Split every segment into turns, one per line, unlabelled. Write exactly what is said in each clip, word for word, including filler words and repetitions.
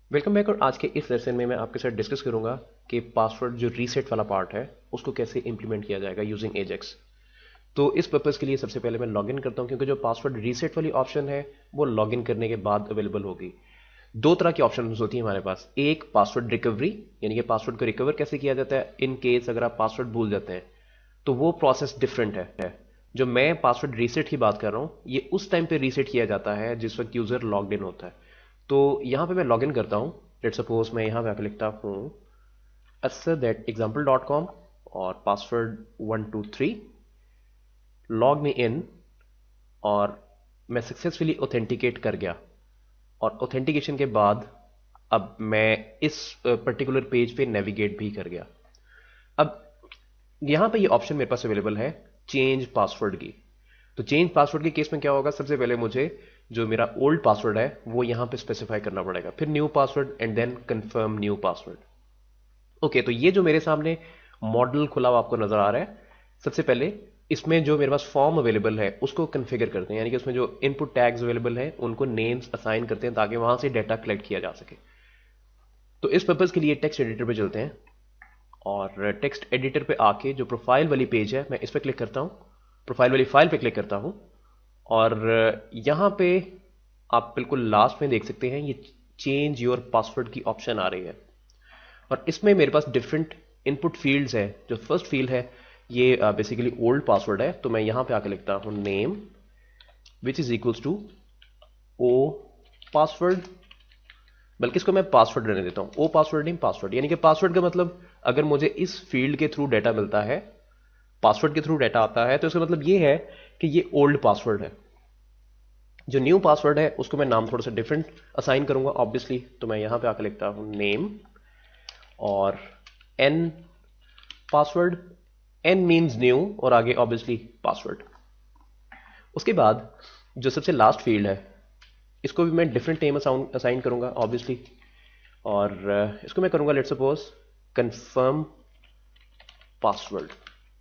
Welcome back. और आज के इस लेसन में मैं आपके साथ डिस्कस करूंगा कि पासवर्ड जो रीसेट वाला पार्ट है उसको कैसे इंप्लीमेंट किया जाएगा यूजिंग एजेक्स। तो इस पर्पस के लिए सबसे पहले मैं लॉगिन करता हूं, क्योंकि जो पासवर्ड रीसेट वाली ऑप्शन है वो लॉगिन करने के बाद अवेलेबल होगी। दो तरह की ऑप्शन होती है हमारे पास। एक पासवर्ड रिकवरी, यानी कि पासवर्ड को रिकवर कैसे किया जाता है इन केस अगर आप पासवर्ड भूल जाते हैं, तो वो प्रोसेस डिफरेंट है। जो मैं पासवर्ड रीसेट की बात कर रहा हूं, ये उस टाइम पे रीसेट किया जाता है जिस वक्त यूजर लॉग्ड इन होता है। तो यहां पे मैं लॉगिन करता हूं। लेट सपोज मैं यहां पे आकर लिखता हूं user that example dot com और password one two three, log me in, और मैं सक्सेसफुली ऑथेंटिकेट कर गया। और ऑथेंटिकेशन के बाद अब मैं इस पर्टिकुलर पेज पे नेविगेट भी कर गया। अब यहां पे ये ऑप्शन मेरे पास अवेलेबल है चेंज पासवर्ड की। तो चेंज पासवर्ड के केस में क्या होगा, सबसे पहले मुझे जो मेरा ओल्ड पासवर्ड है वो यहां पे स्पेसिफाई करना पड़ेगा, फिर new password and then confirm new password. Okay, तो ये जो मेरे सामने मॉडल खुला हुआ आपको नजर आ रहा है, सबसे पहले इसमें जो मेरे पास फॉर्म अवेलेबल है उसको कन्फिगर करते हैं, यानी कि उसमें जो इनपुट टैग्स अवेलेबल है उनको नेम्स असाइन करते हैं ताकि वहां से डाटा कलेक्ट किया जा सके। तो इस पर्पज के लिए टेक्स्ट एडिटर पे चलते हैं, और टेक्स्ट एडिटर पे आके जो प्रोफाइल वाली पेज है मैं इस पर क्लिक करता हूं, प्रोफाइल वाली फाइल पे क्लिक करता हूं, और यहां पे आप बिल्कुल लास्ट में देख सकते हैं ये चेंज योर पासवर्ड की ऑप्शन आ रही है। और इसमें मेरे पास डिफरेंट इनपुट फील्ड्स है। जो फर्स्ट फील्ड है ये बेसिकली ओल्ड पासवर्ड है, तो मैं यहां पे आकर लिखता हूं name which is equals to O password, बल्कि इसको मैं पासवर्ड रहने देता हूं, ओ पासवर्ड नहीं पासवर्ड। यानी कि पासवर्ड का मतलब अगर मुझे इस फील्ड के थ्रू डाटा मिलता है, पासवर्ड के थ्रू डाटा आता है, तो इसका मतलब ये है कि ये ओल्ड पासवर्ड है। जो न्यू पासवर्ड है उसको मैं नाम थोड़ा सा डिफरेंट असाइन करूंगा ऑब्वियसली, तो मैं यहां पे आकर लिखता हूं नेम और N password. N means new और आगे ऑब्वियसली पासवर्ड। उसके बाद जो सबसे लास्ट फील्ड है इसको भी मैं डिफरेंट नेम असाइन करूंगा ऑब्वियसली, और इसको मैं करूंगा लेट सपोज कंफर्म पासवर्ड।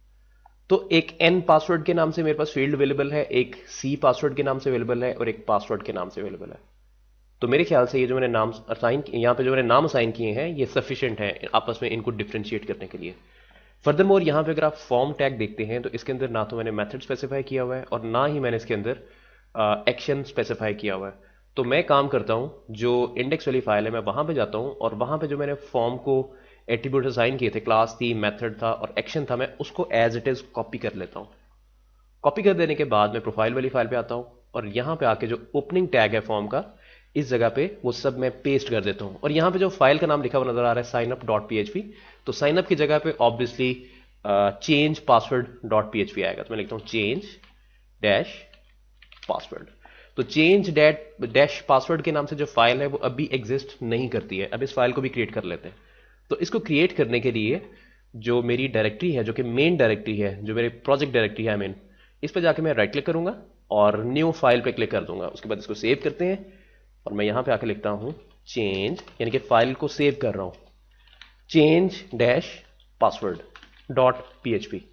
तो एक एन पासवर्ड के नाम से मेरे पास फील्ड अवेलेबल है, एक सी पासवर्ड के नाम से अवेलेबल है, और एक पासवर्ड के नाम से अवेलेबल है। तो मेरे ख्याल से ये जो मैंने नाम असाइन यहां पे जो मैंने नाम असाइन किए हैं ये सफिशिएंट है आपस में इनको डिफ्रेंशिएट करने के लिए। फर्दरमोर यहां पे अगर आप फॉर्म टैग देखते हैं तो इसके अंदर ना तो मैंने मेथड स्पेसिफाई किया हुआ है और ना ही मैंने इसके अंदर एक्शन स्पेसिफाई किया हुआ है। तो मैं काम करता हूं, जो इंडेक्स वाली फाइल है मैं वहां पे जाता हूं, और वहां पे जो मैंने फॉर्म को एट्रीब्यूट असाइन किए थे, क्लास थी, मेथड था और एक्शन था, मैं उसको एज इट इज कॉपी कर लेता हूं। कॉपी कर देने के बाद मैं प्रोफाइल वाली फाइल पे आता हूं, और यहां पे आके जो ओपनिंग टैग है फॉर्म का, इस जगह पे वो सब मैं पेस्ट कर देता हूं। और यहां पे जो फाइल का नाम लिखा हुआ नजर आ रहा है sign up dot P H P, तो साइन अप की जगह पे obviously change password dot P H P आएगा। तो मैं लिखता हूं चेंज डैश पासवर्ड। तो चेंज डैट डैश पासवर्ड के नाम से जो फाइल है वो अभी एग्जिस्ट नहीं करती है। अब इस फाइल को भी क्रिएट कर लेते हैं। तो इसको क्रिएट करने के लिए जो मेरी डायरेक्टरी है, जो कि मेन डायरेक्टरी है, जो मेरी प्रोजेक्ट डायरेक्टरी है मेन, इस पर जाके मैं राइट क्लिक करूंगा और न्यू फाइल पे क्लिक कर दूंगा। उसके बाद इसको सेव करते हैं, और मैं यहां पे आके लिखता हूं चेंज, यानी कि फाइल को सेव कर रहा हूं, change dash password dot P H P.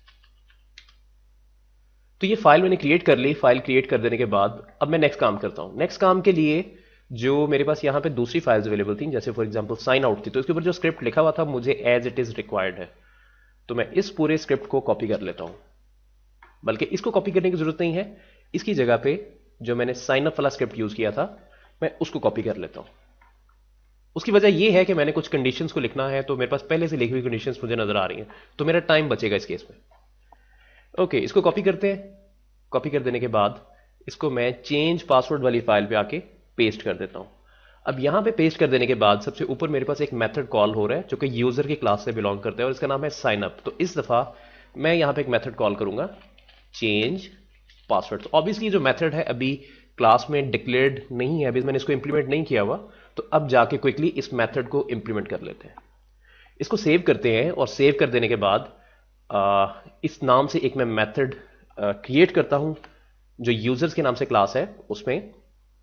तो ये फाइल मैंने क्रिएट कर ली। फाइल क्रिएट कर देने के बाद अब मैं नेक्स्ट काम करता हूं। नेक्स्ट काम के लिए जो मेरे पास यहां पे दूसरी फाइल्स अवेलेबल थी, जैसे फॉर एग्जांपल साइन आउट थी, तो इसके ऊपर जो स्क्रिप्ट लिखा हुआ था मुझे एज इट इज रिक्वायर्ड है, तो मैं इस पूरे स्क्रिप्ट को कॉपी कर लेता हूं। बल्कि इसको कॉपी करने की जरूरत नहीं है, इसकी जगह पे जो मैंने साइन अप वाला स्क्रिप्ट यूज किया था मैं उसको कॉपी कर लेता हूं। उसकी वजह यह है कि मैंने कुछ कंडीशंस को लिखना है, तो मेरे पास पहले से लिखी हुई कंडीशंस मुझे नजर आ रही हैं, तो मेरा टाइम बचेगा इस केस में। ओके, इसको कॉपी करते हैं। कॉपी कर देने के बाद इसको मैं चेंज पासवर्ड वाली फाइल पे आके पेस्ट कर देता हूं। अब यहां पे पेस्ट कर देने के बाद सबसे ऊपर मेरे पास एक मेथड कॉल हो रहा है जो कि यूजर की क्लास से बिलोंग करता है, और इसका नाम है साइन अप। तो इस दफा मैं यहां पे एक मेथड कॉल करूंगा चेंज पासवर्ड। तो ऑब्वियसली जो मेथड है अभी क्लास में डिक्लेयर्ड नहीं है, अभी मैंने इसको इंप्लीमेंट नहीं किया हुआ, तो अब जाके क्विकली इस मेथड को इंप्लीमेंट कर लेते हैं। इसको सेव करते हैं, और सेव कर देने के बाद आ, इस नाम से एक मैं मेथड क्रिएट करता हूं जो यूजर्स के नाम से क्लास है उसमें,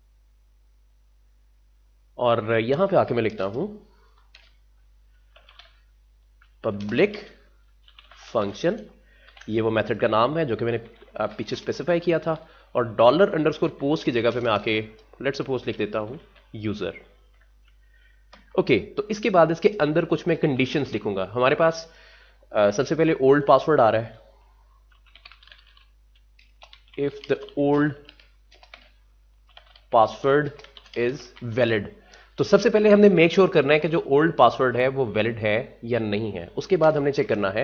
और यहां पे आके मैं लिखता हूं पब्लिक फंक्शन। ये वो मेथड का नाम है जो कि मैंने पीछे स्पेसिफाई किया था, और डॉलर अंडरस्कोर पोस्ट की जगह पे मैं आके लेट्स सपोज लिख देता हूं यूजर। ओके okay, तो इसके बाद इसके अंदर कुछ मैं कंडीशंस लिखूंगा। हमारे पास uh, सबसे पहले ओल्ड पासवर्ड आ रहा है। If the old password is valid, तो सबसे पहले हमने मेक श्योर करना है कि जो ओल्ड पासवर्ड है वो वैलिड है या नहीं है। उसके बाद हमने चेक करना है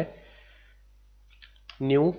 new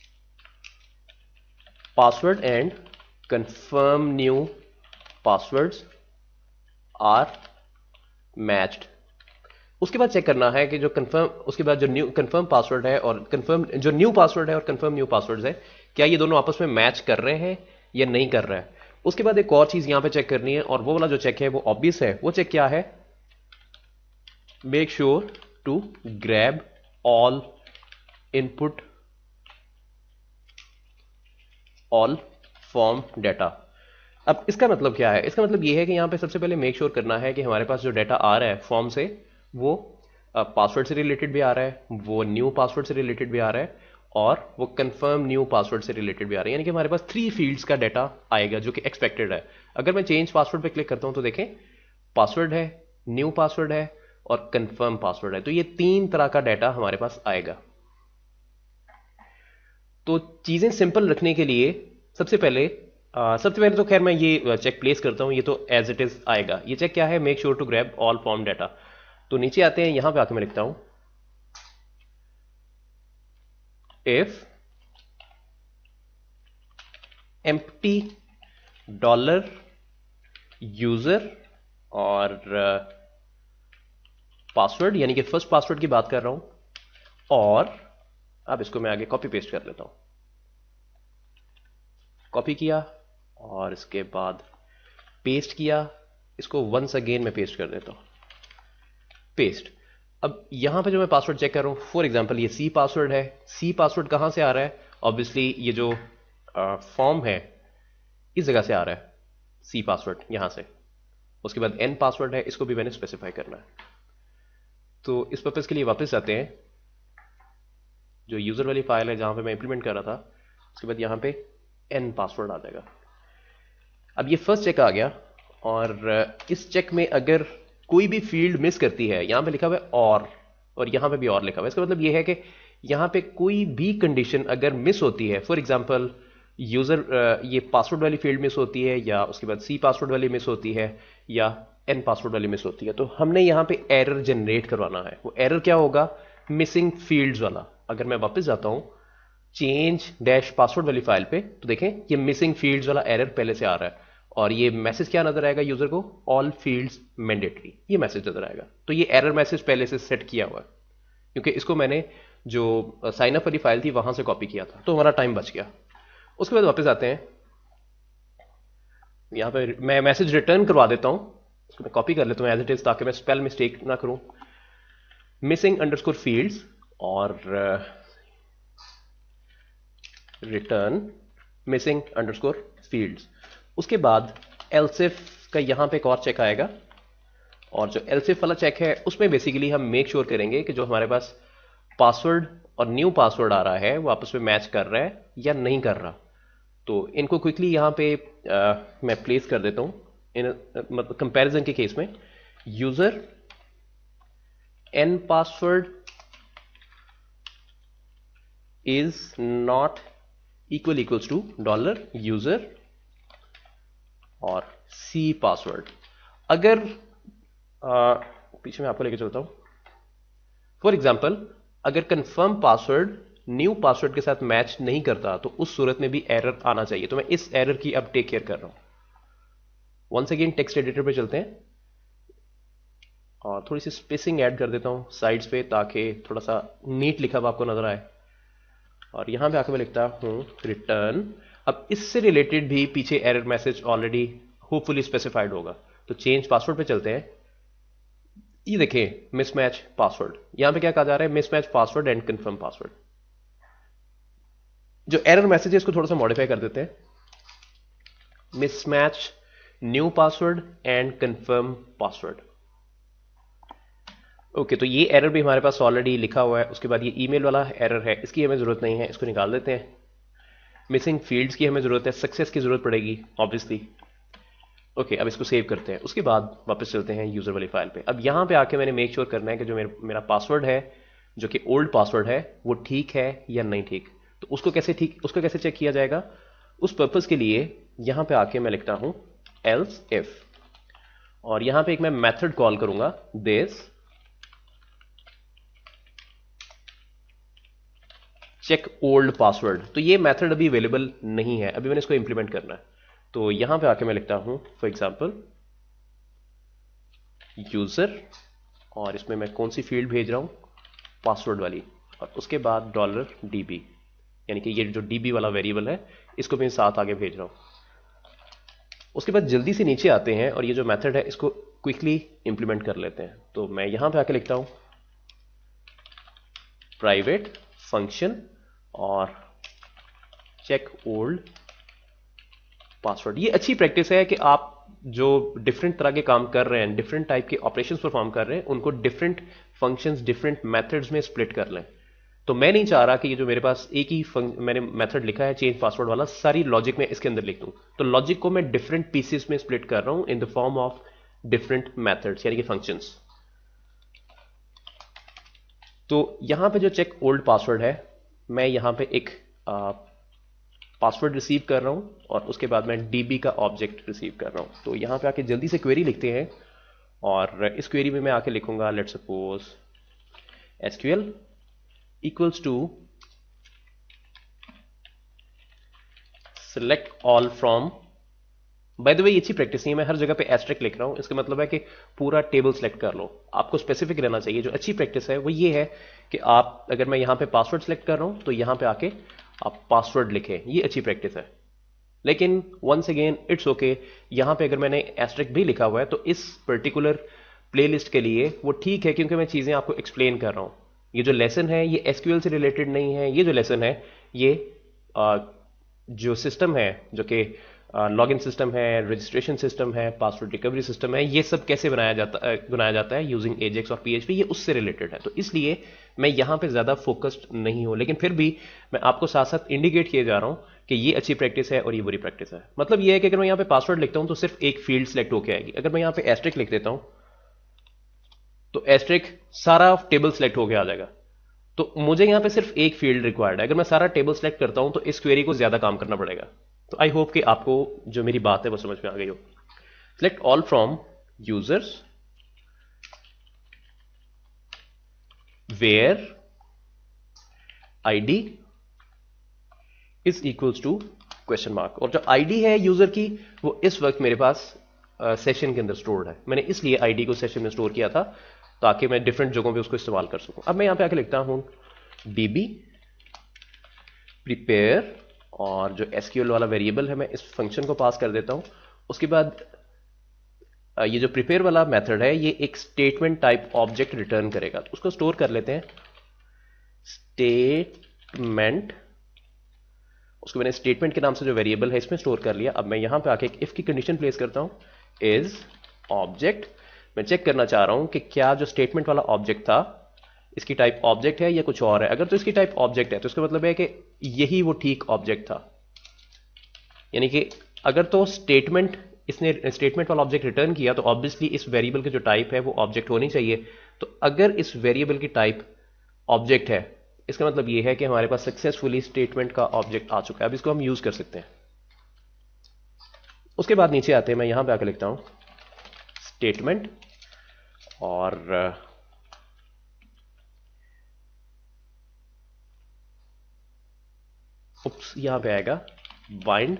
password and confirm new passwords are matched. उसके बाद चेक करना है कि जो कंफर्म, उसके बाद जो न्यू कंफर्म पासवर्ड है और कंफर्म जो न्यू पासवर्ड है और कंफर्म न्यू पासवर्ड है, क्या ये दोनों आपस में मैच कर रहे हैं या नहीं कर रहे हैं। उसके बाद एक और चीज यहां पे चेक करनी है, और वो वाला जो चेक है वो ऑब्वियस है। वो चेक क्या है, make sure to grab all input all form data. अब इसका मतलब क्या है, इसका मतलब यह है कि यहां पे सबसे पहले मेक श्योर करना है कि हमारे पास जो डाटा आ रहा है फॉर्म से वो पासवर्ड से रिलेटेड भी आ रहा है, वो न्यू पासवर्ड से रिलेटेड भी आ रहा है, और वो कंफर्म न्यू पासवर्ड से रिलेटेड भी आ रहा है। यानी कि हमारे पास थ्री फील्ड्स का डाटा आएगा जो कि एक्सपेक्टेड है। अगर मैं चेंज पासवर्ड पे क्लिक करता हूं तो देखें पासवर्ड है, न्यू पासवर्ड है और कंफर्म पासवर्ड है। तो ये तीन तरह का डाटा हमारे पास आएगा। तो चीजें सिंपल रखने के लिए सबसे पहले आ, सबसे पहले तो खैर मैं ये चेक प्लेस करता हूं, ये तो एज इट इज आएगा। ये चेक क्या है, make sure to grab all form data. तो नीचे आते हैं, यहां पे आके मैं लिखता हूं इफ एम्प्टी डॉलर यूजर और पासवर्ड, यानी कि फर्स्ट पासवर्ड की बात कर रहा हूं, और अब इसको मैं आगे कॉपी पेस्ट कर लेता हूं। कॉपी किया और इसके बाद पेस्ट किया, इसको वंस अगेन मैं पेस्ट कर देता हूं, पेस्ट। अब यहां पे जो मैं पासवर्ड चेक कर रहा हूं, फॉर एग्जांपल ये सी पासवर्ड है। सी पासवर्ड कहां से आ रहा है, ऑब्वियसली ये जो फॉर्म है इस जगह से आ रहा है, सी पासवर्ड यहां से। उसके बाद एन पासवर्ड है, इसको भी मैंने स्पेसिफाई करना है। तो इस पर्पज के लिए वापस आते हैं, जो यूजर वाली फाइल है जहां पे मैं इंप्लीमेंट कर रहा था, उसके बाद यहां पे एन पासवर्ड आ जाएगा। अब ये फर्स्ट चेक आ गया, और इस चेक में अगर कोई भी फील्ड मिस करती है, यहां पे लिखा हुआ है और और यहां पे भी और लिखा हुआ है, इसका मतलब ये है कि यहां पे कोई भी कंडीशन अगर मिस होती है, फॉर एग्जांपल यूजर ये पासवर्ड वाली फील्ड मिस होती है, या उसके बाद सी पासवर्ड वाली मिस होती है, या एन पासवर्ड वाली मिस होती है, तो हमने यहां पे एरर जनरेट करवाना है। वो एरर क्या होगा, मिसिंग फील्ड्स वाला। अगर मैं वापस जाता हूं चेंज डैश पासवर्ड वाली फाइल पे, तो देखें ये मिसिंग फील्ड्स वाला एरर पहले से आ रहा है, और ये मैसेज क्या नजर आएगा यूजर को, ऑल फील्ड्स मैंडेटरी, ये मैसेज नजर आएगा। तो ये एरर मैसेज पहले से सेट किया हुआ है, क्योंकि इसको मैंने जो साइन अप वाली फाइल थी वहां से कॉपी किया था, तो हमारा टाइम बच गया। उसके बाद वापस आते हैं, यहां पे मैं मैसेज रिटर्न करवा देता हूं, इसको मैं कॉपी कर लेता हूं एज इट इज, ताकि मैं स्पेल मिस्टेक ना करूं। मिसिंग अंडरस्कोर फील्ड्स और रिटर्न मिसिंग अंडरस्कोर फील्ड्स। उसके बाद एल्सिफ का यहां पे एक और चेक आएगा, और जो एल्सिफ वाला चेक है उसमें बेसिकली हम मेक श्योर करेंगे कि जो हमारे पास पासवर्ड और न्यू पासवर्ड आ रहा है वो आपस में मैच कर रहा है या नहीं कर रहा। तो इनको क्विकली यहां पे आ, मैं प्लेस कर देता हूं इन मतलब कंपैरिजन के केस में। User N password is not equal equals to dollar user और सी पासवर्ड। अगर आ, पीछे मैं आपको लेके चलता हूं, फॉर एग्जाम्पल अगर कंफर्म पासवर्ड न्यू पासवर्ड के साथ मैच नहीं करता, तो उस सूरत में भी एरर आना चाहिए। तो मैं इस एरर की अब टेक केयर कर रहा हूं। वंस अगेन टेक्स्ट एडिटर पे चलते हैं, और थोड़ी सी स्पेसिंग ऐड कर देता हूं साइड्स पे, ताकि थोड़ा सा नीट लिखा हुआ आपको नजर आए। और यहां पे आकर मैं लिखता हूं रिटर्न। अब इससे रिलेटेड भी पीछे error message already hopefully specified होगा। तो चेंज पासवर्ड पे चलते हैं, ये देखें मिसमैच पासवर्ड, यहां पे क्या कहा जा रहा है, mismatch password and confirm password. जो एरर मैसेज है इसको थोड़ा सा मॉडिफाई कर देते हैं, mismatch new password and confirm password. Okay, तो ये एरर भी हमारे पास ऑलरेडी लिखा हुआ है। उसके बाद ये ईमेल वाला एरर है, इसकी हमें जरूरत नहीं है, इसको निकाल देते हैं। मिसिंग फील्ड्स की हमें जरूरत है, सक्सेस की जरूरत पड़ेगी ऑब्वियसली। ओके, अब इसको सेव करते हैं। उसके बाद वापस चलते हैं यूजर वाली फाइल पे। अब यहां पे आके मैंने मेक श्योर करना है कि जो मेरा मेरा पासवर्ड है, जो कि ओल्ड पासवर्ड है, वो ठीक है या नहीं ठीक। तो उसको कैसे ठीक उसको कैसे चेक किया जाएगा? उस पर्पज के लिए यहां पे आके मैं लिखता हूं एल्स इफ, और यहां पे एक मैं मेथड कॉल करूंगा दिस चेक ओल्ड पासवर्ड। तो ये मेथड अभी अवेलेबल नहीं है, अभी मैंने इसको इंप्लीमेंट करना है। तो यहां पे आके मैं लिखता हूं फॉर एग्जांपल यूजर, और इसमें मैं कौन सी फील्ड भेज रहा हूं, पासवर्ड वाली, और उसके बाद डॉलर डीबी, यानी कि ये जो डीबी वाला वेरिएबल है इसको मैं साथ आगे भेज रहा हूं। उसके बाद जल्दी से नीचे आते हैं और ये जो मेथड है इसको क्विकली इंप्लीमेंट कर लेते हैं। तो मैं यहां पे आके लिखता हूं प्राइवेट फंक्शन और चेक ओल्ड पासवर्ड। ये अच्छी प्रैक्टिस है कि आप जो डिफरेंट तरह के काम कर रहे हैं, डिफरेंट टाइप के ऑपरेशंस परफॉर्म कर रहे हैं, उनको डिफरेंट फंक्शंस, डिफरेंट मेथड्स में स्प्लिट कर लें। तो मैं नहीं चाह रहा कि ये जो मेरे पास एक ही मैंने मेथड लिखा है चेंज पासवर्ड वाला, सारी लॉजिक में इसके अंदर लिख दूं। तो लॉजिक को मैं डिफरेंट पीसेस में स्प्लिट कर रहा हूं in the form of different methods, यानी कि फंक्शंस। तो यहां पे जो चेक ओल्ड पासवर्ड है, मैं यहां पे एक पासवर्ड रिसीव कर रहा हूं और उसके बाद मैं डीबी का ऑब्जेक्ट रिसीव कर रहा हूं। तो यहां पे आके जल्दी से क्वेरी लिखते हैं, और इस क्वेरी में मैं आके लिखूंगा let suppose SQL equals to select all from. By the way, ये अच्छी प्रैक्टिस नहीं है, मैं हर जगह पे एस्ट्रिक लिख रहा हूं। इसका मतलब है कि पूरा टेबल सेलेक्ट कर लो, आपको स्पेसिफिक रहना चाहिए। जो अच्छी प्रैक्टिस है वो ये है कि आप, अगर मैं यहां पे पासवर्ड सेलेक्ट कर रहा हूं तो यहां पे आके आप पासवर्ड लिखें, ये अच्छी प्रैक्टिस है। लेकिन वंस अगेन इट्स ओके, यहां पे अगर मैंने एस्ट्रिक भी लिखा हुआ है तो इस पर्टिकुलर प्लेलिस्ट के लिए वो ठीक है, क्योंकि मैं चीजें आपको एक्सप्लेन कर रहा हूं। ये जो लेसन है ये एसक्यूएल से रिलेटेड नहीं है, ये जो लेसन है ये आ, जो सिस्टम है, जो कि लॉगिन सिस्टम है, रजिस्ट्रेशन सिस्टम है, पासवर्ड रिकवरी सिस्टम है, ये सब कैसे बनाया जाता बनाया जाता है यूजिंग एजेक्स और पीएचपी, ये उससे रिलेटेड है। तो इसलिए मैं यहां पे ज्यादा फोकस्ड नहीं हूं, लेकिन फिर भी मैं आपको साथ साथ इंडिकेट किए जा रहा हूं कि ये अच्छी प्रैक्टिस है और ये बुरी प्रैक्टिस है। मतलब ये है कि अगर मैं यहां पे पासवर्ड लिखता हूं तो सिर्फ एक फील्ड सेलेक्ट होकर आएगी। अगर मैं यहां पे एस्ट्रिक लिख देता हूं तो एस्ट्रिक सारा टेबल सेलेक्ट होकर आ जाएगा। तो मुझे यहां पे सिर्फ एक फील्ड रिक्वायर्ड है। अगर मैं सारा टेबल सेलेक्ट करता हूं तो इस क्वेरी को ज्यादा काम करना पड़ेगा। तो आई होप कि आपको जो मेरी बात है वो समझ में आ गई हो। Select all from users where ID is equals to question mark. और जो आईडी है यूजर की वो इस वक्त मेरे पास सेशन uh, के अंदर स्टोर्ड है। मैंने इसलिए आईडी को सेशन में स्टोर किया था ताकि मैं डिफरेंट जगहों पे उसको इस्तेमाल कर सकूं। अब मैं यहां पे आके लिखता हूं डीबी प्रिपेयर, और जो एसक्यूएल वाला वेरिएबल है मैं इस फंक्शन को पास कर देता हूं। उसके बाद ये जो प्रिपेयर वाला मेथड है ये एक स्टेटमेंट टाइप ऑब्जेक्ट रिटर्न करेगा। तो उसको स्टोर कर लेते हैं स्टेटमेंट। उसको मैंने स्टेटमेंट के नाम से जो वेरिएबल है इसमें स्टोर कर लिया। अब मैं यहां पे आके एक इफ की कंडीशन प्लेस करता हूं इज ऑब्जेक्ट। मैं चेक करना चाह रहा हूं कि क्या जो स्टेटमेंट वाला ऑब्जेक्ट था इसकी टाइप ऑब्जेक्ट है या कुछ और है। अगर तो इसकी टाइप ऑब्जेक्ट है तो इसका मतलब है कि यही वो ठीक ऑब्जेक्ट था, यानी कि अगर तो स्टेटमेंट इसने स्टेटमेंट वाला ऑब्जेक्ट रिटर्न किया तो ऑब्वियसली इस वेरिएबल की जो टाइप है वो ऑब्जेक्ट होनी चाहिए। तो अगर इस वेरिएबल की टाइप ऑब्जेक्ट है इसका मतलब ये है कि हमारे पास सक्सेसफुली स्टेटमेंट का ऑब्जेक्ट आ चुका है। अब इसको हम यूज कर सकते हैं। उसके बाद नीचे आते हैं, मैं यहां पे आकर लिखता हूं स्टेटमेंट, और उप्स यहां पे आएगा बाइंड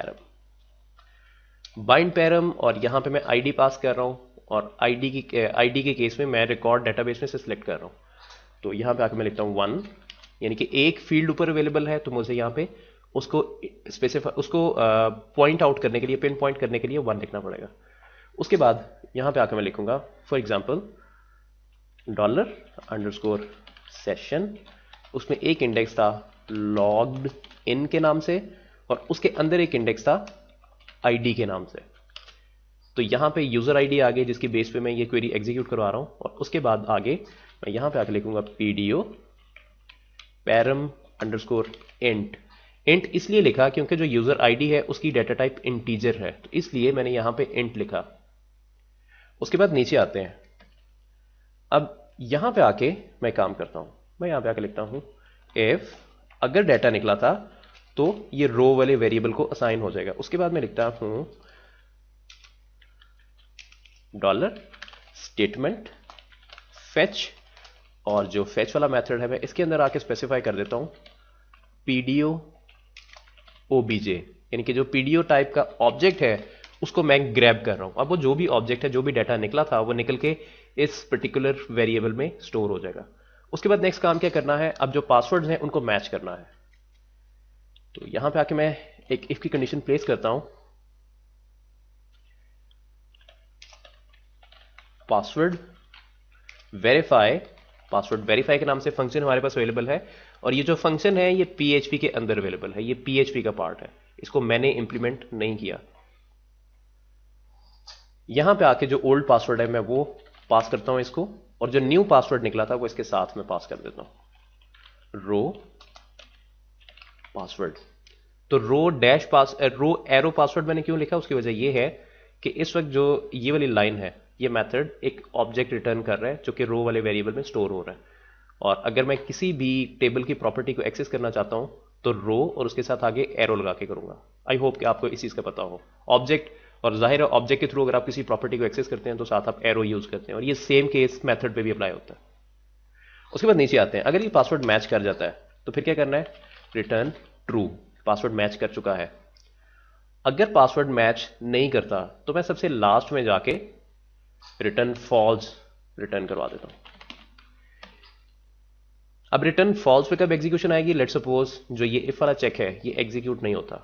पैरम। बाइंड पैरम, और यहां पे मैं आईडी पास कर रहा हूं, और आईडी की आईडी के केस में मैं रिकॉर्ड डेटाबेस में से सिलेक्ट कर रहा हूं। तो यहां पे आकर मैं लिखता हूं वन, यानी कि एक फील्ड ऊपर अवेलेबल है तो मुझे यहां पे उसको स्पेसिफाई उसको पॉइंट आउट करने के लिए, पिन पॉइंट करने के लिए वन लिखना पड़ेगा। उसके बाद यहां पे आकर मैं लिखूंगा for example dollar underscore session. उसमें एक इंडेक्स था लॉग्ड इन के नाम से और उसके अंदर एक इंडेक्स था आईडी के नाम से। तो यहां पे यूजर आईडी आ गई जिसकी बेस पे मैं ये क्वेरी एग्जीक्यूट करवा रहा हूं। और उसके बाद आगे मैं यहां पे आके लिखूंगा PDO param underscore int. Int इसलिए लिखा क्योंकि जो यूजर आईडी है उसकी डाटा टाइप इंटीजर है, तो इसलिए मैंने यहां पे इंट लिखा। उसके बाद नीचे आते हैं। अब यहां पे आके मैं काम करता हूं, मैं यहां पे आके लिखता हूं इफ अगर डाटा निकला था तो ये रो वाले वेरिएबल को असाइन हो जाएगा। उसके बाद मैं लिखता हूं डॉलर स्टेटमेंट फेच, और जो फेच वाला मेथड है मैं इसके अंदर आके स्पेसिफाई कर देता हूं पीडीओ ओबीजे, यानी कि जो पीडीओ टाइप का ऑब्जेक्ट है उसको मैं ग्रैब कर रहा हूं। अब वो जो भी ऑब्जेक्ट है, जो भी डाटा निकला था, वो निकल के इस पर्टिकुलर वेरिएबल में स्टोर हो जाएगा। उसके बाद नेक्स्ट काम क्या करना है, अब जो पासवर्ड्स हैं उनको मैच करना है। तो यहां पे आके मैं एक इफ की कंडीशन प्लेस करता हूं, पासवर्ड वेरीफाई, पासवर्ड वेरीफाई के नाम से फंक्शन हमारे पास अवेलेबल है, और ये जो फंक्शन है ये पीएचपी के अंदर अवेलेबल है, ये पीएचपी का पार्ट है, इसको मैंने इंप्लीमेंट नहीं किया। यहां पे आके जो ओल्ड पासवर्ड है मैं वो पास करता हूं इसको, और जो न्यू पासवर्ड निकला था वो इसके साथ में पास कर देता हूं रो पासवर्ड। तो row dash pass row arrow password मैंने क्यों लिखा, उसकी वजह यह है कि इस वक्त जो ये वाली लाइन है, ये मेथड एक ऑब्जेक्ट रिटर्न कर रहा है जो कि रो वाले वेरिएबल में स्टोर हो रहा है, और अगर मैं किसी भी टेबल की प्रॉपर्टी को एक्सेस करना चाहता हूं तो रो और उसके साथ आगे एरो लगा के करूंगा। आई होप कि आपको इस चीज का पता हो। ऑब्जेक्ट, और जाहिर है ऑब्जेक्ट के थ्रू अगर आप किसी प्रॉपर्टी को एक्सेस करते हैं तो साथ आप एरो यूज करते हैं, और ये सेम केस मेथड पे भी अप्लाई होता है। उसके बाद नीचे आते हैं, अगर ये पासवर्ड मैच कर जाता है तो फिर क्या करना है, रिटर्न ट्रू, पासवर्ड मैच कर चुका है। अगर पासवर्ड मैच नहीं करता तो मैं सबसे लास्ट में जाके रिटर्न फॉल्स रिटर्न करवा देता हूं। अब रिटर्न फॉल्स पे कब एग्जीक्यूशन आएगी, लेट्स सपोज जो ये इफ वाला चेक है ये एग्जीक्यूट नहीं होता,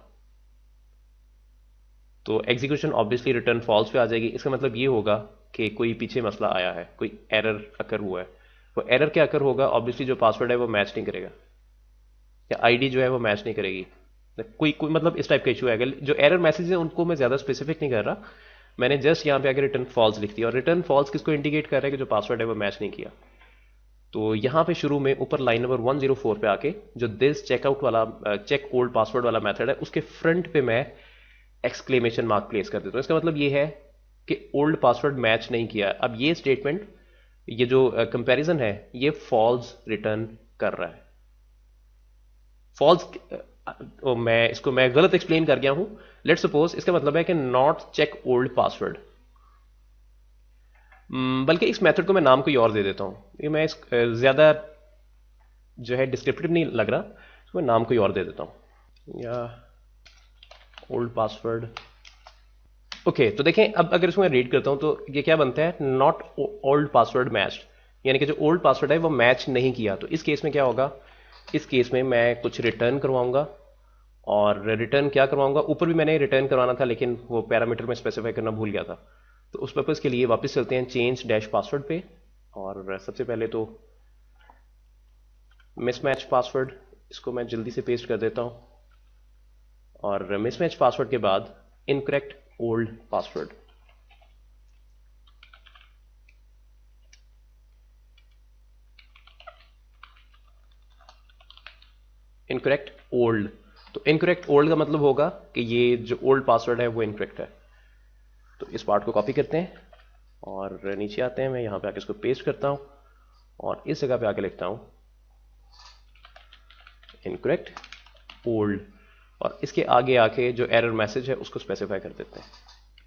तो एग्जीक्यूशन ऑब्वियसली रिटर्न फॉल्स पे आ जाएगी। इसका मतलब ये होगा कि कोई पीछे मसला आया है, कोई एरर अकर हुआ है। वो एरर क्या अकर होगा, ऑब्वियसली जो पासवर्ड है वो मैच नहीं करेगा, या आईडी जो है वो मैच नहीं करेगी, कोई कोई मतलब इस टाइप का इशू आएगा। जो एरर मैसेज है उनको मैं ज्यादा स्पेसिफिक नहीं कर रहा, मैंने जस्ट यहां पे आके रिटर्न फॉल्स लिख दिया, और रिटर्न फॉल्स किसको इंडिकेट कर रहा है कि जो पासवर्ड है वो मैच नहीं किया। तो यहां पे शुरू में ऊपर line number one zero four पे आके जो दिस चेकआउट वाला चेक ओल्ड पासवर्ड वाला मेथड है उसके फ्रंट पे मैं एक्सक्लेमेशन मार्क प्लेस कर देता हूं। इसका मतलब ये है कि ओल्ड पासवर्ड मैच नहीं किया। अब ये स्टेटमेंट, ये जो कंपैरिजन है ये फॉल्स रिटर्न कर रहा है। फॉल्स, मैं इसको मैं गलत एक्सप्लेन कर गया हूं। लेट्स सपोज इसका मतलब है कि नॉट चेक ओल्ड पासवर्ड, बल्कि इस मेथड को मैं नाम कोई और दे देता हूं, ये मैं इस ज्यादा जो है डिस्क्रिप्टिव नहीं लग रहा, इसको मैं नाम कोई और दे देता हूं, या ओल्ड पासवर्ड। ओके, तो देखें अब अगर इसको मैं रीड करता हूं तो ये क्या बनता है, नॉट ओल्ड पासवर्ड मैच्ड, यानी कि जो ओल्ड पासवर्ड है वो मैच नहीं किया। तो इस केस में क्या होगा, इस केस में मैं कुछ रिटर्न करवाऊंगा, और रिटर्न क्या करवाऊंगा, ऊपर भी मैंने रिटर्न करवाना था लेकिन वो पैरामीटर में स्पेसिफाई करना भूल गया था, तो उस पर्पज के लिए वापस चलते हैं चेंज डैश पासवर्ड पे, और सबसे पहले तो मिसमैच पासवर्ड, इसको मैं जल्दी से पेस्ट कर देता हूं, और मिसमैच पासवर्ड के बाद incorrect old password. Incorrect old, तो इनकरेक्ट ओल्ड का मतलब होगा कि ये जो ओल्ड पासवर्ड है वो इनकरेक्ट है। तो इस पार्ट को कॉपी करते हैं और नीचे आते हैं, मैं यहां पे आके इसको पेस्ट करता हूं, और इस जगह पे आके लिखता हूं इनकरेक्ट ओल्ड, और इसके आगे आके जो एरर मैसेज है उसको स्पेसिफाई कर देते हैं।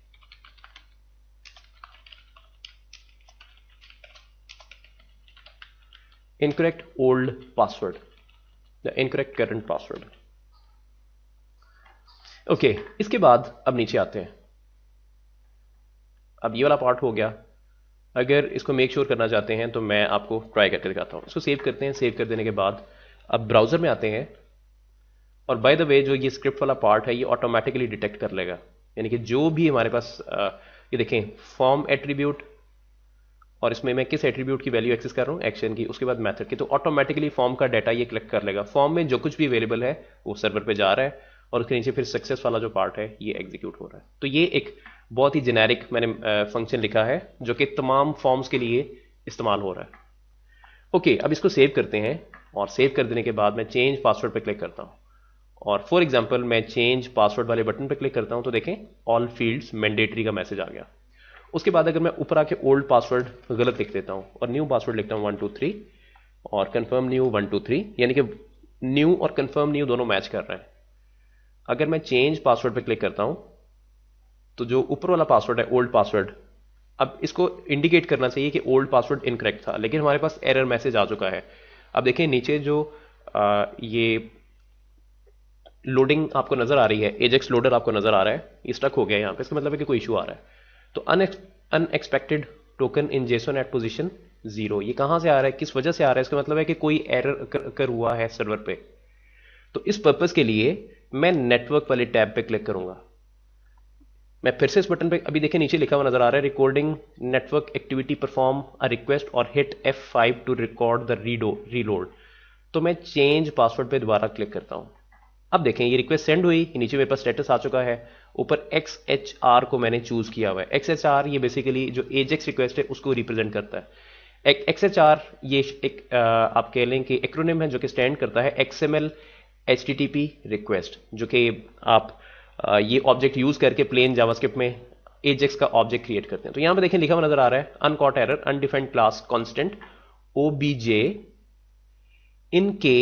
Incorrect old password, the incorrect current password. Okay, इसके बाद अब नीचे आते हैं। अब ये वाला पार्ट हो गया। अगर इसको मेक श्योर करना चाहते हैं तो मैं आपको ट्राई करके दिखाता हूं। इसको सेव करते हैं। सेव कर देने के बाद अब ब्राउजर में आते हैं, और बाय द वे जो ये स्क्रिप्ट वाला पार्ट है ये ऑटोमेटिकली डिटेक्ट कर लेगा, यानी कि जो भी हमारे पास आ, ये देखें फॉर्म एट्रीब्यूट, और इसमें मैं किस एट्रीब्यूट की वैल्यू एक्सेस कर रहा हूं, एक्शन की, उसके बाद मेथड की, तो ऑटोमेटिकली फॉर्म का डाटा ये कलेक्ट कर लेगा। फॉर्म में जो कुछ भी अवेलेबल है वो सर्वर पे जा रहा है, और उसके नीचे फिर सक्सेस वाला जो पार्ट है ये एग्जीक्यूट हो रहा है। तो ये एक बहुत ही जेनेरिक मैंने फंक्शन लिखा है जो कि तमाम फॉर्म्स के लिए इस्तेमाल हो रहा है। ओके, अब इसको सेव करते हैं, और सेव कर देने के बाद मैं चेंज पासवर्ड पे क्लिक करता हूं, और फॉर एग्जांपल मैं चेंज पासवर्ड वाले बटन पर क्लिक करता हूं तो देखें ऑल फील्ड्स मैंडेटरी का मैसेज आ गया। उसके बाद अगर मैं ऊपर आके ओल्ड पासवर्ड गलत लिख देता हूं और न्यू पासवर्ड लिखता हूं वन टू थ्री और confirm new one two three, यानी कि न्यू और कंफर्म न्यू दोनों मैच कर रहे हैं। अगर मैं चेंज पासवर्ड पे क्लिक करता हूं तो जो ऊपर वाला पासवर्ड है ओल्ड पासवर्ड, अब इसको इंडिकेट करना चाहिए कि ओल्ड पासवर्ड इनकरेक्ट था, लेकिन हमारे पास एरर मैसेज आ चुका है। अब देखें नीचे जो आ, ये लोडिंग आपको नजर आ रही है, एजेक्स लोडर आपको नजर आ रहा है, ये स्टक हो गया यहां पे, इसका मतलब है कि कोई इशू आ रहा है। तो unexpected token in JSON at position zero, ये कहां से आ रहा है, किस वजह से आ रहा है, इसका मतलब है कि कोई एरर कर, कर हुआ है सर्वर पे। तो इस पर्पस के लिए मैं नेटवर्क वाले टैब पे क्लिक करूंगा। मैं फिर से इस बटन पे, अभी देखिए नीचे लिखा हुआ नजर आ रहा है recording network activity perform a request और hit F five to record the redo reload. तो मैं चेंज पासवर्ड पे दोबारा क्लिक करता हूं। अब देखें ये रिक्वेस्ट सेंड हुई, नीचे मेरे पास स्टेटस आ चुका है, ऊपर एक्स एच आर को मैंने चूज किया हुआ है। एक्स एच आर ये बेसिकली जो एजेक्स रिक्वेस्ट है उसको रिप्रेजेंट करता है। एक्स एच आर ये एक आ, आप कह लें कि एक्रोनिम है जो कि स्टैंड करता है एक्सएमएल एचटीटीपी रिक्वेस्ट, जो कि आप आ, ये ऑब्जेक्ट यूज करके प्लेन जावास्क्रिप्ट में एजेक्स का ऑब्जेक्ट क्रिएट करते हैं। तो यहां पे देखें लिखा हुआ नजर आ रहा है uncaught error undefined class constant OBJ in के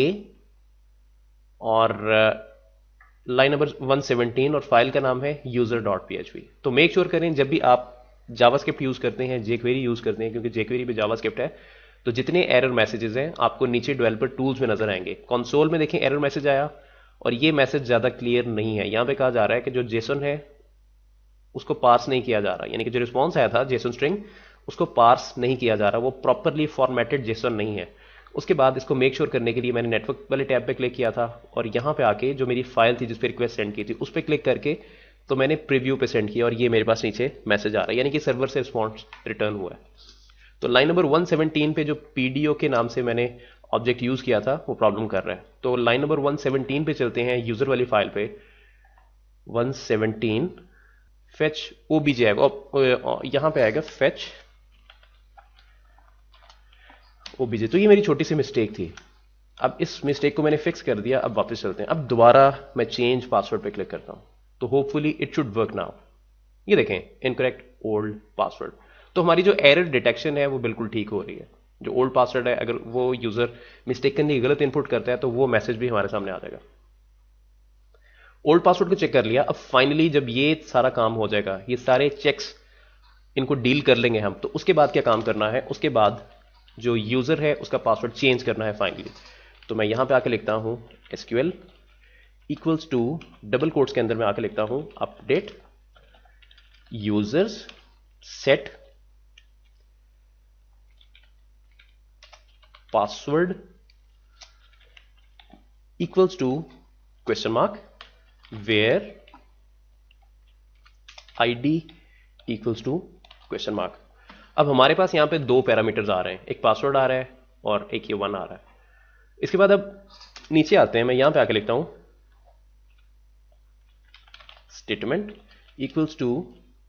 और लाइन नंबर वन सेवनटीन और फाइल का नाम है यूजर डॉट पीएचपी। तो मेक श्योर करें जब भी आप जावास्क्रिप्ट यूज करते हैं, जेक्वेरी यूज करते हैं, क्योंकि जेक्वेरी पे जावास्क्रिप्ट है, तो जितने एरर मैसेजेस हैं आपको नीचे डेवलपर टूल्स में नजर आएंगे। कंसोल में देखें एरर मैसेज आया और ये मैसेज ज्यादा क्लियर नहीं है। यहां पे कहा जा रहा है कि जो जेसन है उसको पार्स नहीं किया जा रहा, यानी कि जो रिस्पॉन्स आया था जेसन स्ट्रिंग उसको पार्स नहीं किया जा रहा, वो प्रॉपरली फॉर्मेटेड जेसन नहीं है। उसके बाद इसको मेक श्योर करने के लिए मैंने नेटवर्क वाले टैब पे क्लिक किया था और यहां पे आके जो मेरी फाइल थी जिस पे रिक्वेस्ट सेंड की थी उस पर क्लिक करके तो मैंने प्रीव्यू पे सेंड किया और ये मेरे पास नीचे मैसेज आ रहा है, यानी कि सर्वर से रिस्पॉन्स रिटर्न हुआ है। तो लाइन नंबर वन सेवनटीन पे जो पीडीओ के नाम से मैंने ऑब्जेक्ट यूज किया था वो प्रॉब्लम कर रहा है। तो लाइन नंबर वन सेवनटीन पे चलते हैं, यूजर वाली फाइल पे वन सेवनटीन फेच ओबीजे आएगा, यहां पे आएगा फेच ओबीजे। तो ये मेरी छोटी सी मिस्टेक थी, अब इस मिस्टेक को मैंने फिक्स कर दिया। अब वापस चलते हैं, अब दोबारा मैं चेंज पासवर्ड पे क्लिक करता हूं तो hopefully it should work now. ये देखें इनकरेक्ट ओल्ड पासवर्ड। तो हमारी जो एरर डिटेक्शन है वो बिल्कुल ठीक हो रही है। जो ओल्ड पासवर्ड है अगर वो यूजर मिस्टेक करने गलत इनपुट करता है तो वो मैसेज भी हमारे सामने आ जाएगा। ओल्ड पासवर्ड को चेक कर लिया। अब फाइनली जब ये सारा काम हो जाएगा, ये सारे चेक्स इनको डील कर लेंगे हम, तो उसके बाद क्या काम करना है, उसके बाद जो यूजर है उसका पासवर्ड चेंज करना है फाइनली। तो मैं यहां पे आके लिखता हूं SQL equals to double quotes के अंदर मैं आके लिखता हूं update users set password equals to question mark where ID equals to question mark. अब हमारे पास यहां पे दो पैरामीटर्स आ रहे हैं, एक पासवर्ड आ रहा है और एक ये वन आ रहा है। इसके बाद अब नीचे आते हैं, मैं यहां पे आके लिखता हूं statement equals to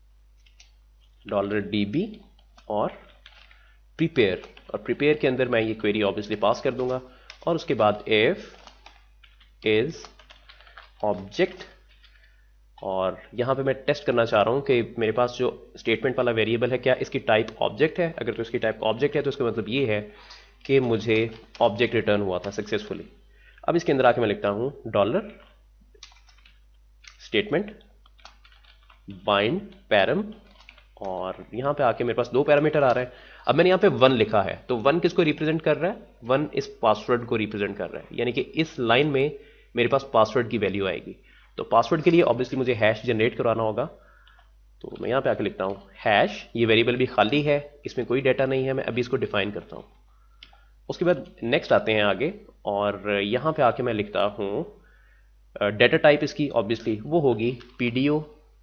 dollar DB और प्रिपेयर, और प्रिपेयर के अंदर मैं ये क्वेरी ऑब्वियसली पास कर दूंगा और उसके बाद इफ इज ऑब्जेक्ट, और यहां पे मैं टेस्ट करना चाह रहा हूं कि मेरे पास जो स्टेटमेंट वाला वेरिएबल है क्या इसकी टाइप ऑब्जेक्ट है। अगर तो इसकी टाइप ऑब्जेक्ट है तो इसका मतलब ये है कि मुझे ऑब्जेक्ट रिटर्न हुआ था सक्सेसफुली। अब इसके अंदर आके मैं लिखता हूं डॉलर स्टेटमेंट बाइंड पैरम, और यहां पे आके मेरे पास दो पैरामीटर आ रहे हैं। अब मैंने यहां पे वन लिखा है, तो वन किसको रिप्रेजेंट कर रहा है, वन इस पासवर्ड को रिप्रेजेंट कर रहा है, यानी कि इस लाइन में मेरे पास पासवर्ड की वैल्यू आएगी। तो पासवर्ड के लिए ऑब्वियसली मुझे हैश जनरेट करवाना होगा। तो मैं यहां पे आके लिखता हूं हैश, ये वेरिएबल भी खाली है, इसमें कोई डाटा नहीं है, मैं अभी इसको डिफाइन करता हूं। उसके बाद नेक्स्ट आते हैं आगे, और यहां पे आके मैं लिखता हूं डाटा टाइप इसकी ऑब्वियसली वो होगी पीडीओ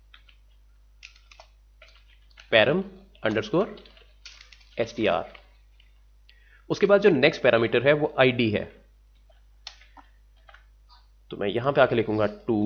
पैरम अंडरस्कोर एसटीआर। उसके बाद जो नेक्स्ट पैरामीटर है वो आईडी है, तो मैं यहां पे आके लिखूंगा टू,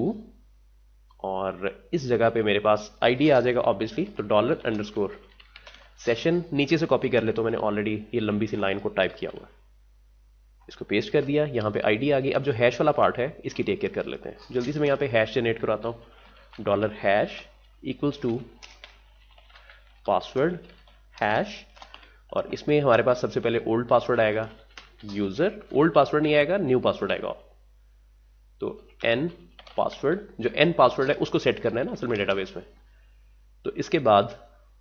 और इस जगह पे मेरे पास आईडी आ जाएगा ऑब्वियसली। तो डॉलर अंडरस्कोर सेशन नीचे से कॉपी कर ले, तो मैंने ऑलरेडी ये लंबी सी लाइन को टाइप किया हुआ है। इसको पेस्ट कर दिया, यहाँ पे आईडी आ गई। अब जो हैश वाला पार्ट है इसकी टेक केयर कर लेते हैं। जल्दी से मैं यहाँ पे हैश जनरेट कराता हूँ। Dollar hash equals to password hash, और इसमें हमारे पास सबसे पहले ओल्ड पासवर्ड आएगा, यूजर। ओल्ड पासवर्ड नहीं आएगा, न्यू पासवर्ड आएगा। तो एन पासवर्ड, जो एन पासवर्ड है उसको सेट करना है ना असल में डेटाबेस में। तो इसके बाद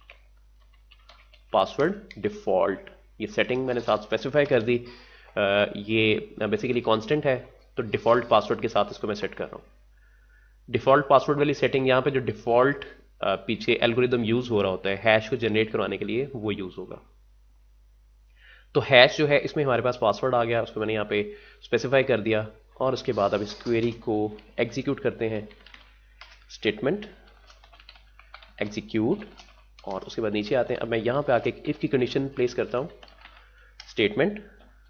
पासवर्ड डिफॉल्ट, ये सेटिंग मैंने साथ स्पेसिफाई कर दी। आ, ये बेसिकली कांस्टेंट है, तो डिफॉल्ट पासवर्ड के साथ इसको मैं सेट कर रहा हूँ। डिफॉल्ट पासवर्ड वाली सेटिंग यहाँ पे जो डिफॉल्ट पीछे एल्गोरिदम यूज हो रहा होता है हैश को जनरेट करवाने के लिए, वो यूज होगा। तो हैश जो है इसमें हमारे पास पासवर्ड आ गया, उसको मैंने यहाँ पे स्पेसिफाई कर दिया। और उसके बाद अब इस क्वेरी को एग्जीक्यूट करते हैं। स्टेटमेंट एग्जीक्यूट, और उसके बाद नीचे आते हैं। अब मैं यहाँ पे आके इफ की कंडीशन प्लेस करता हूँ। Statement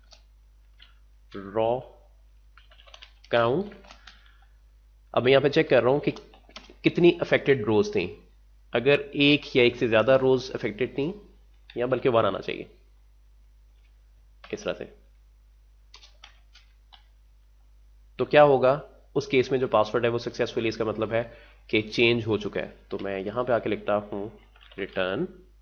row count. अब मैं यहाँ पे चेक कर रहा हूँ कि कितनी अफेक्टेड रोज थी। अगर एक या एक से ज्यादा रोज अफेक्टेड थी, या बल्कि वन आना चाहिए इस तरह से। तो क्या होगा उस केस में, जो पासवर्ड है वो सक्सेसफुली, इसका मतलब है कि चेंज हो चुका है। तो मैं यहां पे आके लिखता हूं रिटर्न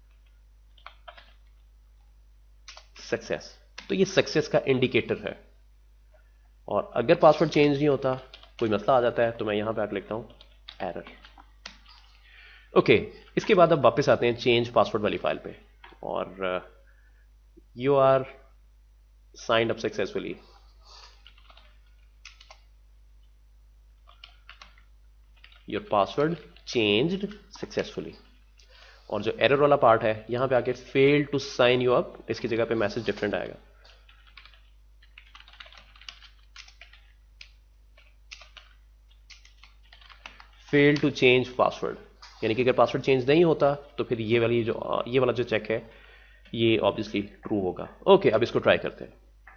सक्सेस। तो ये सक्सेस का इंडिकेटर है। और अगर पासवर्ड चेंज नहीं होता, कोई मसला आ जाता है, तो मैं यहां पे आके लिखता हूं एरर। ओके, इसके बाद अब वापस आते हैं चेंज पासवर्ड वाली फाइल पे। और you are signed up successfully. Your password changed successfully. और जो एरर वाला पार्ट है यहां पे आके fail to sign you up, इसकी जगह पे मैसेज डिफरेंट आएगा। फेल टू चेंज पासवर्ड, यानी कि अगर पासवर्ड चेंज नहीं होता तो फिर ये वाली जो ये वाला जो चेक है ये ऑब्वियसली ट्रू होगा। ओके, अब इसको ट्राई करते हैं।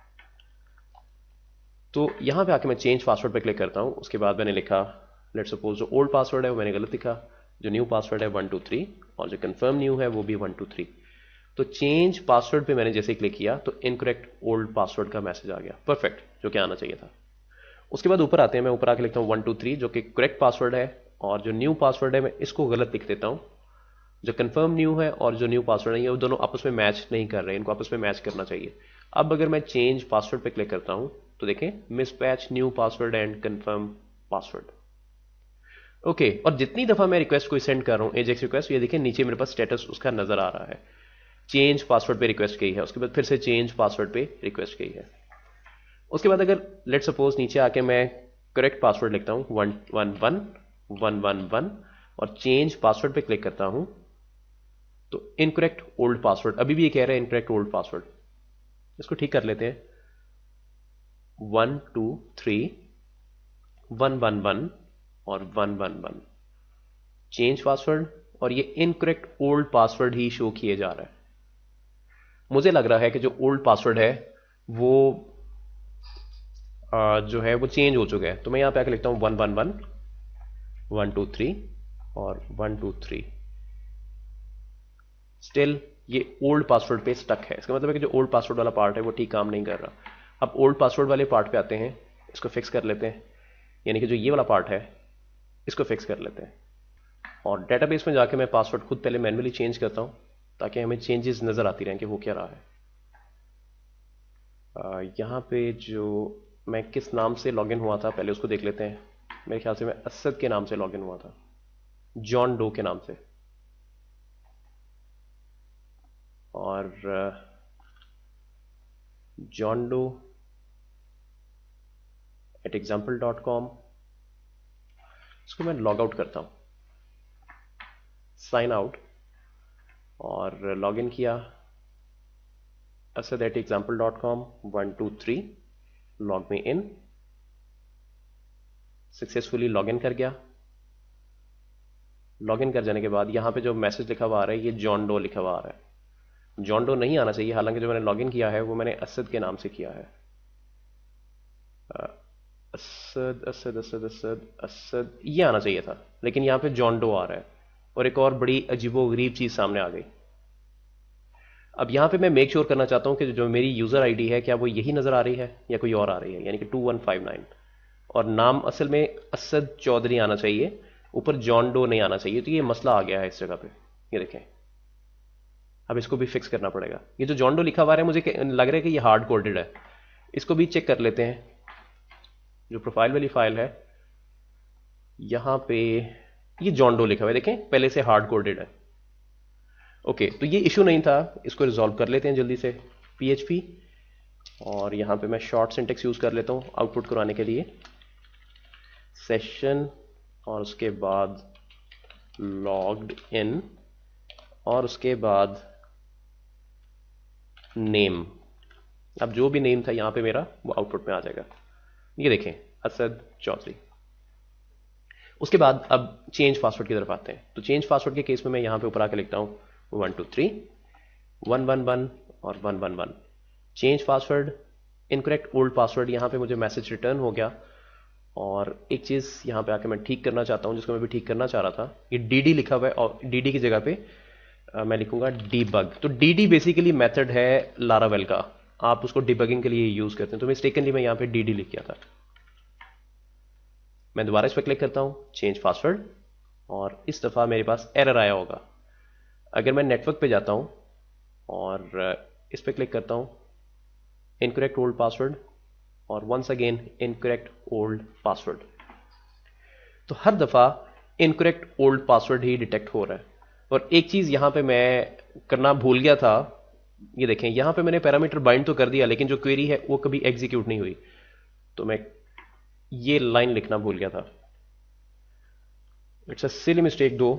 तो यहां पे आके मैं चेंज पासवर्ड पे क्लिक करता हूं। उसके बाद मैंने लिखा, लेट सपोज जो ओल्ड पासवर्ड है वो मैंने गलत लिखा, जो न्यू पासवर्ड है वन टू थ्री, और जो कंफर्म न्यू है वो भी वन टू थ्री। तो चेंज पासवर्ड पे मैंने जैसे ही क्लिक किया तो इनकरेक्ट ओल्ड पासवर्ड का मैसेज आ गया, परफेक्ट, जो कि आना चाहिए था। उसके बाद ऊपर आते हैं, मैं ऊपर आके लिखता हूँ वन टू थ्री, जो कि करेक्ट पासवर्ड है, और जो न्यू पासवर्ड है मैं इसको गलत लिख देता हूँ। जो कंफर्म न्यू है और जो न्यू पासवर्ड है, ये दोनों आपस में मैच नहीं कर रहे, इनको आपस में मैच करना चाहिए। अब अगर मैं चेंज पासवर्ड पे क्लिक करता हूं तो देखें, mismatch new password and confirm password. Okay, और जितनी दफा मैं रिक्वेस्ट कोई सेंड कर रहा हूं, एजेक्स रिक्वेस्ट, ये देखें नीचे मेरे पास स्टेटस उसका नजर आ रहा है। चेंज पासवर्ड पे रिक्वेस्ट गई है, उसके बाद फिर से चेंज पासवर्ड पे रिक्वेस्ट गई है। उसके बाद अगर लेट सपोज नीचे आके मैं करेक्ट पासवर्ड लिखता हूं one one one one one one और चेंज पासवर्ड पे क्लिक करता हूं तो इनकरेक्ट ओल्ड पासवर्ड, अभी भी ये कह रहा है इनकरेक्ट ओल्ड पासवर्ड। इसको ठीक कर लेते हैं। One two three one one one और one one one change password, और ये इनकरेक्ट ओल्ड पासवर्ड ही शो किए जा रहा है। मुझे लग रहा है कि जो ओल्ड पासवर्ड है वो आ, जो है वो चेंज हो चुका है। तो मैं यहां पे आके लिखता हूं one one one one two three और वन टू थ्री। स्टिल ये ओल्ड पासवर्ड पे स्टक है। इसका मतलब है कि जो ओल्ड पासवर्ड वाला पार्ट है वो ठीक काम नहीं कर रहा। अब ओल्ड पासवर्ड वाले पार्ट पे आते हैं, इसको फिक्स कर लेते हैं, यानी कि जो ये वाला पार्ट है इसको फिक्स कर लेते हैं। और डेटाबेस में जाके मैं पासवर्ड खुद पहले मैन्युअली चेंज करता हूं ताकि हमें चेंजेस नजर आती रहें कि वो क्या रहा है। आ, यहां पे जो मैं किस नाम से लॉगिन हुआ था पहले उसको देख लेते हैं। मेरे ख्याल से मैं असद के नाम से लॉगिन हुआ था, जॉन डो के नाम से। और John Doe at example dot com, इसको मैं लॉग आउट करता हूं, साइन आउट, और लॉग इन किया Asad at example dot com, one two three, log में इन, सक्सेसफुली लॉग इन कर गया। लॉग इन कर जाने के बाद यहां पे जो मैसेज लिखा हुआ आ रहा है ये जॉन डो लिखा हुआ आ रहा है। जॉन डो नहीं आना चाहिए, हालांकि जो मैंने लॉग इन किया है वो मैंने असद के नाम से किया है। असद असद असद असद असद ये आना चाहिए था, लेकिन यहां पे जॉन डो आ रहा है। और एक और बड़ी अजीबो गरीब चीज सामने आ गई। अब यहां पे मैं मेक श्योर करना चाहता हूं कि जो मेरी यूजर आईडी है क्या वो यही नजर आ रही है या कोई और आ रही है, यानी कि टू वन फाइव नाइन, और नाम असल में असद चौधरी आना चाहिए, ऊपर जॉन डो नहीं आना चाहिए। तो ये मसला आ गया है इस जगह पे, ये देखें। अब इसको भी फिक्स करना पड़ेगा। ये जो जॉन डो लिखा हुआ है मुझे लग रहा है कि ये हार्ड कोडेड है, इसको भी चेक कर लेते हैं। जो प्रोफाइल वाली फाइल है यहां पे ये जॉन डो लिखा हुआ है, देखें पहले से हार्ड कोडेड है। ओके, तो ये इशू नहीं था, इसको रिजॉल्व कर लेते हैं जल्दी से। पीएचपी, और यहां पे मैं शॉर्ट सिंटेक्स यूज कर लेता हूं आउटपुट कराने के लिए, सेशन, और उसके बाद लॉग्ड इन, और उसके बाद नेम। अब जो भी नेम था यहां पे मेरा वो आउटपुट में आ जाएगा, ये देखें असद चौधरी। उसके बाद अब चेंज पासवर्ड की तरफ आते हैं। तो चेंज पासवर्ड के केस में मैं यहां पे ऊपर आके लिखता हूं one two three one one one और one one one. Change password, incorrect old password, यहां पे मुझे मैसेज रिटर्न हो गया। और एक चीज यहां पे आके मैं ठीक करना चाहता हूं, जिसको मैं भी ठीक करना चाह रहा था, ये डीडी लिखा हुआ है और डीडी की जगह पे आ, मैं लिखूंगा डीबग। तो डीडी बेसिकली मेथड है लारावेल का, आप उसको डिबगिंग के लिए यूज करते हैं। तो मिस्टेकनली मैं यहां पे डीडी लिख किया था। मैं दोबारा इस पर क्लिक करता हूं चेंज पासवर्ड, और इस दफा मेरे पास एरर आया होगा। अगर मैं नेटवर्क पे जाता हूं और इस पर क्लिक करता हूं इनकरेक्ट ओल्ड पासवर्ड, और once again incorrect old password, तो हर दफा इनकरेक्ट ओल्ड पासवर्ड ही डिटेक्ट हो रहा है। और एक चीज यहां पे मैं करना भूल गया था, ये देखें यहां पे मैंने पैरामीटर बाइंड तो कर दिया, लेकिन जो क्वेरी है वो कभी एग्जीक्यूट नहीं हुई। तो मैं ये लाइन लिखना भूल गया था, इट्स अ सिली मिस्टेक दो,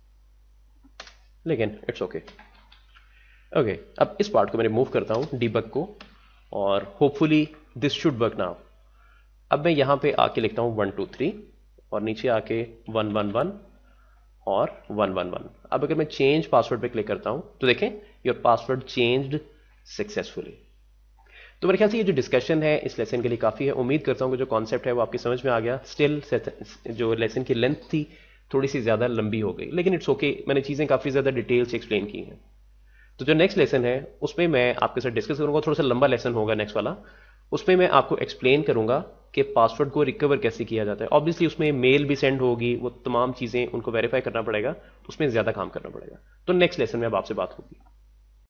लेकिन इट्स ओके। ओके, अब इस पार्ट को मैं रिमूव करता हूं डीबग को, और hopefully this should work now. अब मैं यहां पे आके लिखता हूं वन टू थ्री, और नीचे आके वन वन वन और वन वन वन। अब अगर मैं चेंज पासवर्ड पे क्लिक करता हूं तो देखें योर पासवर्ड चेंज्ड सक्सेसफुली। तो मेरे ख्याल से ये जो डिस्कशन है इस लेसन के लिए काफी है। उम्मीद करता हूं कि जो कॉन्सेप्ट है वो आपकी समझ में आ गया। स्टिल जो लेसन की लेंथ थी थोड़ी सी ज्यादा लंबी हो गई, लेकिन इट्स ओके, मैंने चीजें काफी ज्यादा डिटेल से एक्सप्लेन की हैं। तो जो नेक्स्ट लेसन है उसमें मैं आपके साथ डिस्कस करूंगा, थोड़ा सा लंबा लेसन होगा नेक्स्ट वाला। उसमें मैं आपको एक्सप्लेन करूंगा कि पासवर्ड को रिकवर कैसे किया जाता है। ऑब्वियसली उसमें मेल भी सेंड होगी, वो तमाम चीजें उनको वेरीफाई करना पड़ेगा, तो उसमें ज्यादा काम करना पड़ेगा। तो नेक्स्ट लेसन में अब आपसे बात होगी।